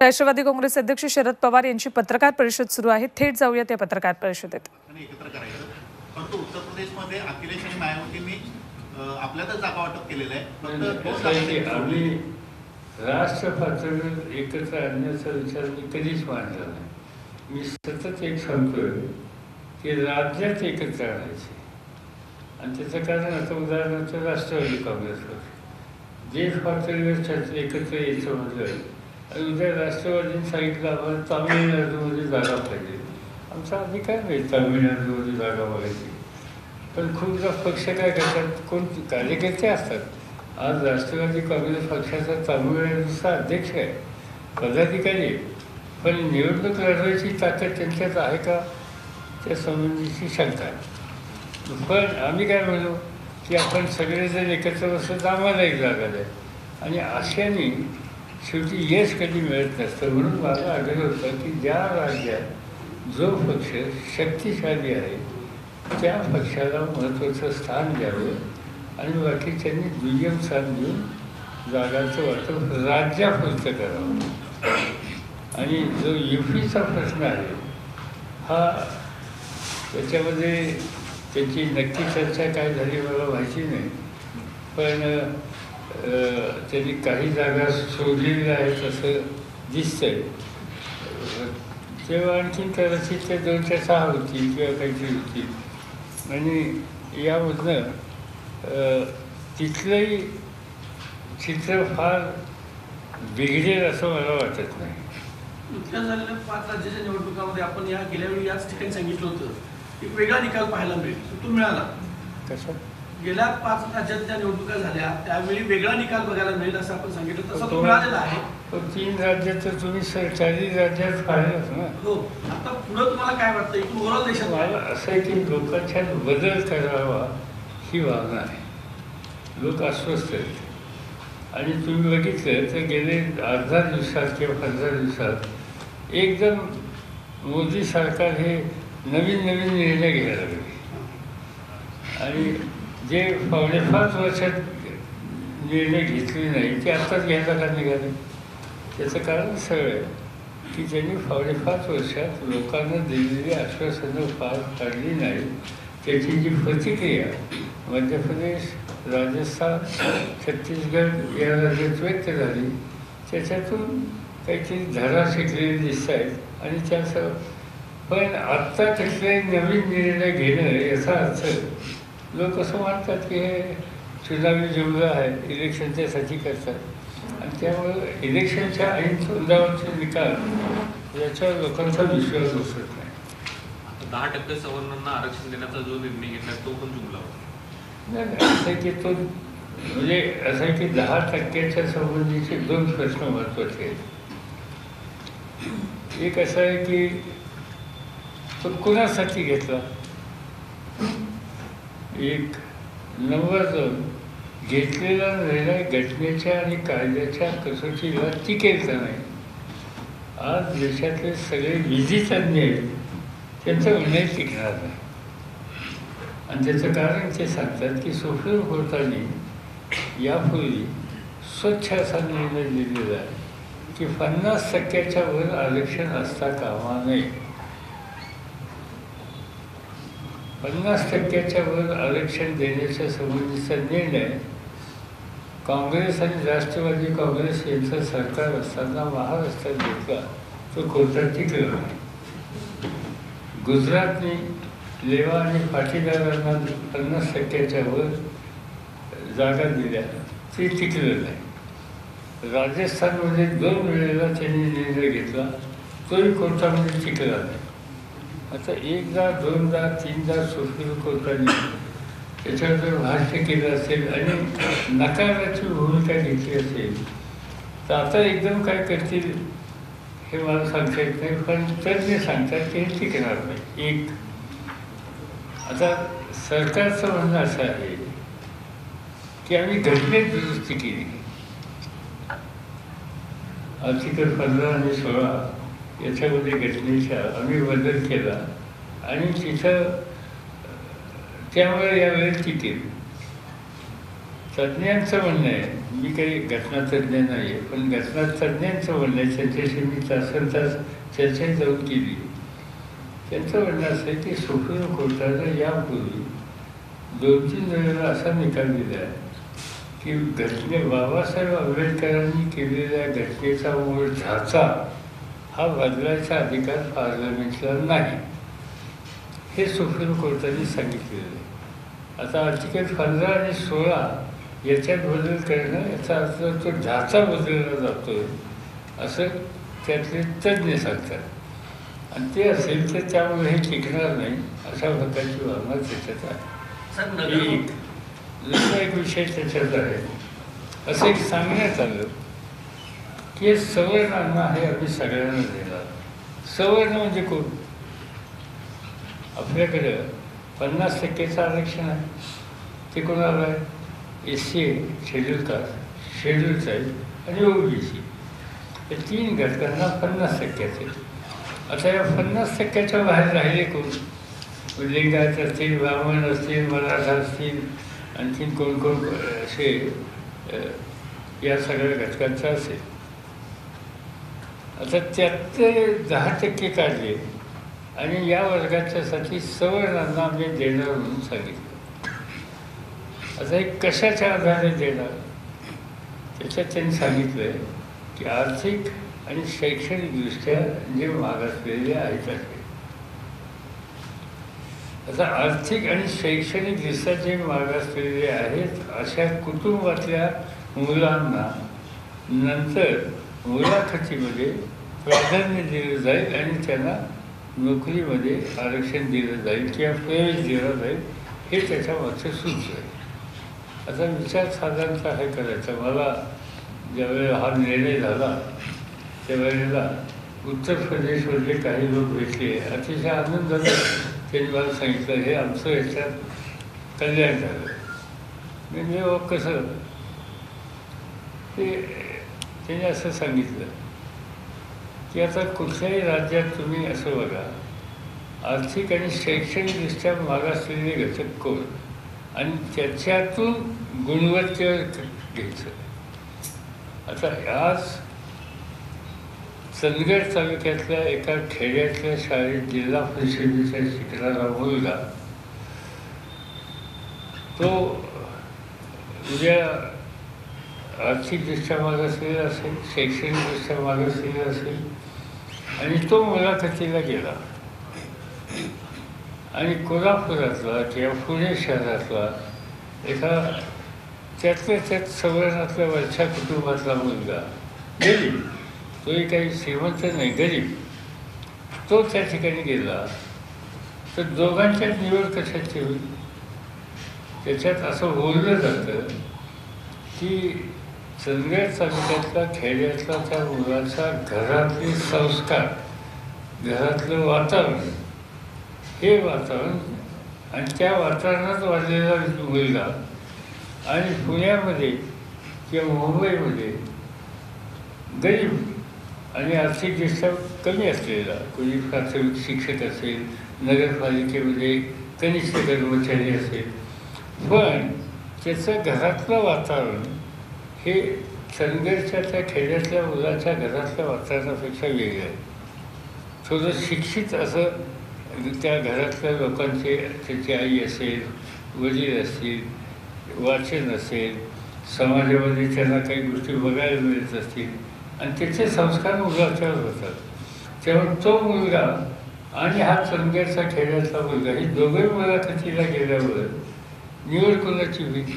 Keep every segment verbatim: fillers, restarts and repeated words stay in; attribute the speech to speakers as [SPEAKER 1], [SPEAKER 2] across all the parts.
[SPEAKER 1] राष्ट्रवादी काँग्रेस अध्यक्ष शरद पवार यांची पत्रकार परिषद सुरू आहे. थेट जाऊया त्या पत्रकार परिषदेत.
[SPEAKER 2] एकत्र करायचं परंतु उत्तर प्रदेशमध्ये अखिलेश आणि मायावतींनी आपल्यातच जागा वाटप केलेलं आहे. फक्त
[SPEAKER 3] आम्ही राष्ट्र पातळीवर एकत्र आणण्याचा विचार मी कधीच मांडला नाही. मी सतत एक सांगतोय की राज्यात एकत्र आणायचे आणि त्याचं कारण आता उदाहरणार्थ राष्ट्रवादी काँग्रेस पक्ष देश पातळीवर चर्चा एकत्र यायचं म्हटलं आणि उद्या राष्ट्रवादीने सांगितलं आम्हाला तामिळनाडूमध्ये जागा पाहिजे. आमचा अधिकार नाही तामिळनाडूमध्ये जागा बघायची. पण खूपदा पक्ष काय करतात, कोण कार्यकर्ते असतात. आज राष्ट्रवादी काँग्रेस पक्षाचा तामिळनाडूचा अध्यक्ष आहे, पदाधिकारी आहे, पण निवडणूक लढवायची ताकद त्यांच्यात आहे का त्या संबंधीची शंका आहे. पण आम्ही काय म्हणू की आपण सगळेजण एकत्र बसत आम्हाला एक जागा द्या आणि अशाने शेवटी यश कधी मिळत नसतं. म्हणून माझा आग्रह होता की ज्या राज्यात जो पक्ष शक्तिशाली आहे त्या पक्षाला महत्त्वाचं स्थान द्यावं आणि बाकीच्यांनी दुय्यम स्थान देऊन जागांचं वाटप राज्यापुरतं करावं. आणि जो यू पीचा प्रश्न आहे हा त्याच्यामध्ये त्याची नक्की चर्चा काय झाली मला माहिती नाही, पण त्यांनी काही जागा सोडलेल्या आहेत असं दिसतंय. तेव्हा आणखीन कदाचित ते दोनच्या सहा होतील किंवा काहीतरी होतील आणि यामधनं तिथलंही चित्र फार बिघडेल असं मला वाटत नाही.
[SPEAKER 4] इथल्या झालेल्या पाच राज्याच्या निवडणुकामध्ये आपण या गेल्या वेळी याच ठिकाणी सांगितलं होतं की वेगळा निकाल पाहायला मिळेल, तो मिळाला.
[SPEAKER 3] कसं
[SPEAKER 4] गेल्या पाच राज्यात ज्या निवडणुका झाल्या त्यावेळी वेगळा निकाल बघायला मिळेल असं आपण सांगितलं, तसा तो मिळालेला आहे.
[SPEAKER 3] पण तीन राज्यात तर तुम्ही चारही राज्यात पाहिलंच ना.
[SPEAKER 4] हो, आता पुढं तुम्हाला काय वाटतं इथून ओव्हरऑल देशात?
[SPEAKER 3] मला असं आहे की लोकांच्यात बदल करावा ही भावना आहे. लोक अस्वस्थ आहेत आणि तुम्ही बघितलं तर गेले अर्धा दिवसात किंवा पंधरा दिवसात एकदम मोदी सरकार हे नवीन नवीन निर्णय घ्यायला लागले आणि जे पावणे पाच वर्षात निर्णय घेतले नाही ते आत्ताच घ्यायला का निघाले. त्याचं कारण सरळ आहे की ज्यांनी पावणे पाच वर्षात लोकांना दिलेली आश्वासनं पार पाडली नाही त्याची जी प्रतिक्रिया मध्य प्रदेश, राजस्थान, छत्तीसगड या राज्यात व्यक्त झाली त्याच्यातून काहीतरी धडा शिकलेले दिसत आहेत आणि त्यासह पण आत्ता तिथले नवीन निर्णय घेणं याचा अर्थ लोक असं मानतात की हे चुनावी जुळलं आहे, इलेक्शनच्यासाठी करतात आणि त्यामुळं इलेक्शनच्या ऐन तोंडावरचे निकाल याच्यावर लोकांचा विश्वास बसत नाही.
[SPEAKER 5] दहा टक्के सवर्णांना आरक्षण देण्याचा जो निर्णय घेतला तो पण जुमला
[SPEAKER 3] नाही. असं आहे की तो म्हणजे असं आहे की दहा टक्क्याच्या संबंधीचे दोन प्रश्न महत्त्वाचे आहेत. एक असं आहे की तो कुणासाठी घेतला. एक नंबर दोन घेतलेला निर्णय घटनेच्या आणि कायद्याच्या कसोटीला टिकेल का नाही. आज देशातले सगळे विधितज्ञ आहेत त्यांचा निर्णय टिकणार नाही आणि त्याचं कारण ते सांगतात की सुप्रीम कोर्टाने यापूर्वी स्वच्छ असा निर्णय दिलेला आहे की पन्नास टक्क्याच्या वर आरक्षण असता कामा नये. पन्नास टक्क्याच्या वर आरक्षण देण्याच्या संबंधीचा निर्णय काँग्रेस आणि राष्ट्रवादी काँग्रेस यांचं सरकार असताना महाराष्ट्रात घेतला तो कोर्टात टिकला नाही. गुजरातने लेवा आणि पाटीदारांना पन्नास टक्क्याच्या वर जागा दिल्या ते टिकलं नाही. राजस्थानमध्ये दोन वेळेला त्यांनी निर्णय घेतला तोही कोर्टामध्ये टिकला नाही. आता एकदा दोनदा तीनदा सुप्रीम कोर्टाने त्याच्यावर जर भाष्य केलं असेल आणि नकाराची भूमिका घेतली असेल तर आता एकदम काय करतील हे मला सांगता येत नाही, पण तज्ज्ञ सांगतात की हे टिकणार नाही. एक आता सरकारचं म्हणणं असं आहे की आम्ही घटनेत दुरुस्ती केली. आर्टिकल पंधरा आणि सोळा याच्यामध्ये घटनेच्या आम्ही बदल केला आणि तिथं त्यामुळे यावेळी टिकेल. तज्ज्ञांचं म्हणणं आहे, मी काही घटनातज्ञ नाही आहे, पण घटनातज्ञांचं म्हणणं आहे, त्यांच्याशी मी तासन तास चर्चा जाऊन केली. त्यांचं म्हणणं असं आहे की सुप्रीम कोर्टानं यापूर्वी दोन तीन वेळेला असा निकाल दिला आहे की घटने बाबासाहेब आंबेडकरांनी केलेल्या घटनेचा मूळ ढाचा हा बदलायचा अधिकार पार्लमेंटला नाही, हे सुप्रीम कोर्टाने सांगितलेलं आहे. आता आर्टिकल पंधरा आणि सोळा याच्यात बदल करणं याचा अर्थ तो ढाचा बदलला जातो असं त्यातले तज्ज्ञ सांगतात. आणि ते असेल तर त्यामुळे हे टिकणार नाही अशा प्रकारची भावना त्याच्यात आहे. एक दुसरा एक विषय त्याच्यात आहे, असं एक सांगण्यात आलं की हे सवर्णांना हे आम्ही सगळ्यांना देणार. सवर्ण म्हणजे कोण? आपल्याकडं पन्नास टक्केचं आरक्षण आहे, ते कोणाला आहे? एस सी आहे, शेड्यूल कास्ट, शेड्यूल ट्राईब आणि ओबीसी या तीन घटकांना पन्नास टक्क्याचे. आता या पन्नास टक्क्याच्या बाहेर राहिले कोण? लिंगायत असतील, ब्राह्मण असतील, मराठा असतील, आणखीन कोण कोण असे या सगळ्या घटकांचा असेल. आता त्यात दहा टक्के काढले आणि या वर्गाच्यासाठी सवर्णांना आम्ही देणार म्हणून सांगितलं. आता हे कशाच्या आधारे देणार? त्याच्यात त्यांनी सांगितलं आहे की आर्थिक आणि शैक्षणिकदृष्ट्या जे मागासलेले आहेत असे. आता आर्थिक आणि शैक्षणिकदृष्ट्या जे मागासलेले आहेत अशा कुटुंबातल्या मुलांना नंतर मुलाखतीमध्ये प्राधान्य दिलं जाईल आणि त्यांना नोकरीमध्ये आरक्षण दिलं जाईल किंवा प्रवेश दिला जाईल, हे त्याच्या मागचं सूच आहे. आता विचार साधारणतः हे करायचा. मला ज्यावेळेला हा निर्णय झाला त्यावेळेला उत्तर प्रदेशमधले काही लोक भेटले, अतिशय आनंदाने त्यांनी मला सांगितलं हे आमचं ह्याच्यात कल्याण झालं. म्हणजे मग कसं ते त्यांनी असं सांगितलं की आता कुठल्याही राज्यात तुम्ही असं बघा, आर्थिक आणि शैक्षणिकदृष्ट्या मागासलेले घटक कोण आणि त्याच्यातून गुणवत्तेवर घ्यायचं. आता आज चंदगड तालुक्यातल्या एका खेड्यातल्या शाळेत जिल्हा परिषदेचा शिकणारा मुलगा तो उद्या आर्थिकदृष्ट्या मागासलेला असेल, शैक्षणिकदृष्ट्या मागासलेला असेल आणि तो मुलाखतीला गेला आणि कोल्हापुरातला किंवा पुणे शहरातला एका त्यातल्या त्यात सवर्णातल्या वरच्या कुटुंबातला मुलगा गरीब, तोही काही श्रीमंत नाही, गरीब, तो त्या ठिकाणी गेला तर दोघांच्यात निवड कशाची होईल? त्याच्यात असं बोललं जातं की चंदगड तालुक्यातला खेड्यातला त्या मुलाच्या घरातले संस्कार, घरातलं वातावरण, हे वातावरण आणि त्या वातावरणात वाढलेला मुलगा आणि पुण्यामध्ये किंवा मुंबईमध्ये गरीब आणि आर्थिकदृष्ट्या कमी असलेला कोणी प्राथमिक शिक्षक असेल, नगरपालिकेमध्ये कनिष्ठ कर्मचारी असेल, पण त्याचं घरातलं वातावरण हे चंदगडच्या त्या खेड्यातल्या मुलाच्या घरातल्या वातावरणापेक्षा वेगळं आहे. थोडं शिक्षित असं त्या घरातल्या लोकांचे, त्याची आई असेल, वडील असतील, वाचन असेल, समाजामध्ये त्यांना काही गोष्टी बघायला मिळत असतील आणि त्याचे संस्कार मुलाच्यावर होतात. त्यामुळे तो मुलगा आणि हा चंदगडचा खेड्यातला मुलगा ही दोघे मुलाखतीला गेल्यावर निवड कोणाची होईल?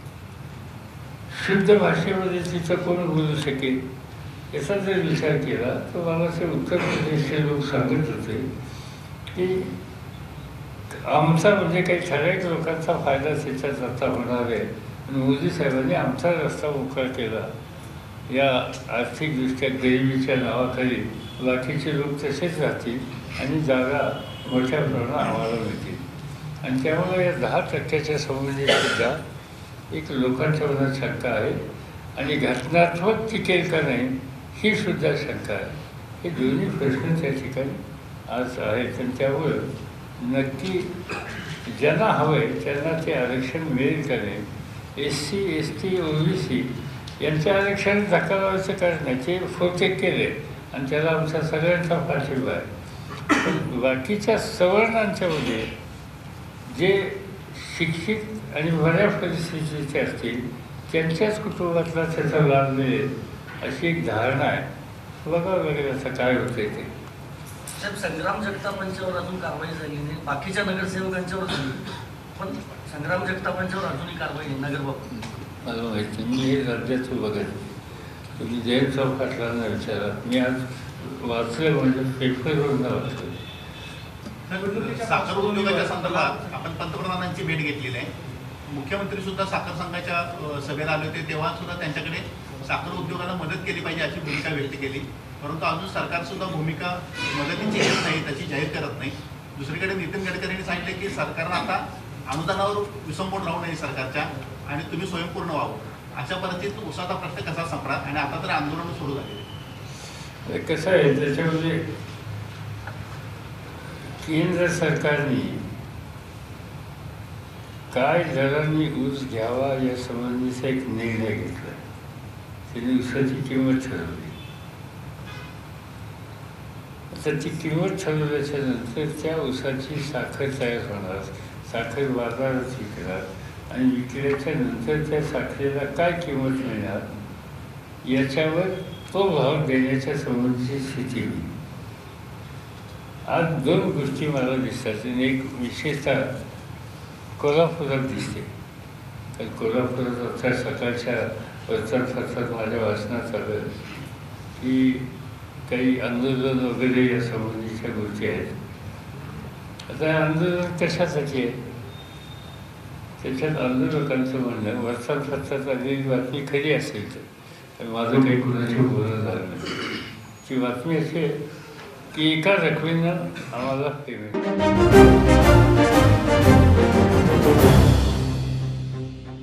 [SPEAKER 3] शुद्ध भाषेमध्ये तिथं कोण बोलू शकेल याचा जर विचार केला तर मला ते उत्तर प्रदेशचे लोक सांगत होते की आमचा म्हणजे काही ठराविक लोकांचा फायदा त्याच्यात आता होणार आहे आणि मोदी साहेबांनी आमचा रस्ता मोकळा केला. या आर्थिकदृष्ट्या गरिबीच्या नावाखाली बाकीचे लोक तसेच राहतील आणि जागा मोठ्या प्रमाणात आम्हाला मिळतील. आणि त्यामुळे या दहा टक्क्याच्या संबंधीसुद्धा एक लोकांच्या मनात शंका आहे आणि घटनात्मक टिकेल का नाही ही सुद्धा शंका आहे. हे दोन्ही प्रश्न त्या ठिकाणी आज आहेत आणि त्यामुळं नक्की ज्यांना हवं आहे त्यांना ते आरक्षण मिळेल का नाही S C S T O B C यांच्या आरक्षण धक्का लावायचं कारण नाही, ते फोरचेक केले आणि त्याला आमचा सगळ्यांचा पाठिंबा आहे. पण बाकीच्या सवर्णांच्यामध्ये जे शिक्षित आणि बऱ्या परिस्थितीचे असतील त्यांच्याच कुटुंबातला त्याचा लाभ मिळेल अशी एक धारणा आहे. बघावं लागेल असं काय होतंय ते.
[SPEAKER 6] साहेब, संग्राम जगतापांच्यावर अजून कारवाई झाली नाही, बाकीच्या नगरसेवकांच्यावर झाली, पण संग्राम जगतापांच्यावर अजूनही कारवाई नाही नगरबाबत.
[SPEAKER 3] मला माहिती मी हे राज्याचं बघत. तुम्ही जयंत चौपाटलांना विचारा, मी आज वाचलं म्हणजे पेपरवरून वाचलं.
[SPEAKER 2] साखर उद्योगाच्या संदर्भात आपण पंतप्रधानांची भेट घेतलेली आहे. मुख्यमंत्री सुद्धा साखर संघाच्या सभेला आले होते, तेव्हा सुद्धा त्यांच्याकडे साखर उद्योगाला मदत केली पाहिजे अशी भूमिका व्यक्त केली. परंतु अजून सरकार सुद्धा भूमिका मदतीची घेत नाही, त्याची जाहीर करत नाही. दुसरीकडे नितीन गडकरींनी सांगितले की सरकारनं आता अनुदानावर विसंबून राहू नये सरकारच्या आणि तुम्ही स्वयंपूर्ण व्हावं. अशा परिस्थितीत उसाचा प्रश्न कसा संपला आणि आता तर आंदोलन सुरू झाले.
[SPEAKER 3] कसं आहे त्याच्यामध्ये केंद्र सरकारने काय दरांनी ऊस घ्यावा या संबंधीचा एक निर्णय घेतला. त्यांनी ऊसाची किंमत ठरवली. तर ती किंमत ठरवल्याच्या नंतर त्या ऊसाची साखर तयार होणार, साखर बाजारात विकणार आणि विकल्याच्या नंतर त्या साखरेला काय किंमत मिळणार याच्यावर तो भाव देण्याच्या संबंधीची स्थिती होईल. आज दोन गोष्टी मला दिसतात. एक विशेषतः कोल्हापुरात दिसते. तर कोल्हापुरात आता सकाळच्या वर्तमानपत्रात माझ्या वाचनात आलं की काही आंदोलन वगैरे या संबंधीच्या गोष्टी आहेत. आता आंदोलन कशासाठी आहे? त्याच्यात आंदोलकांचं म्हणणं वर्तमानपत्रात आलेली बातमी खरी असेल तर माझं काही कुणाशी बोलणं झालं नाही. ती बातमी अशी आहे की एका रकमेनं आम्हाला पेमेंट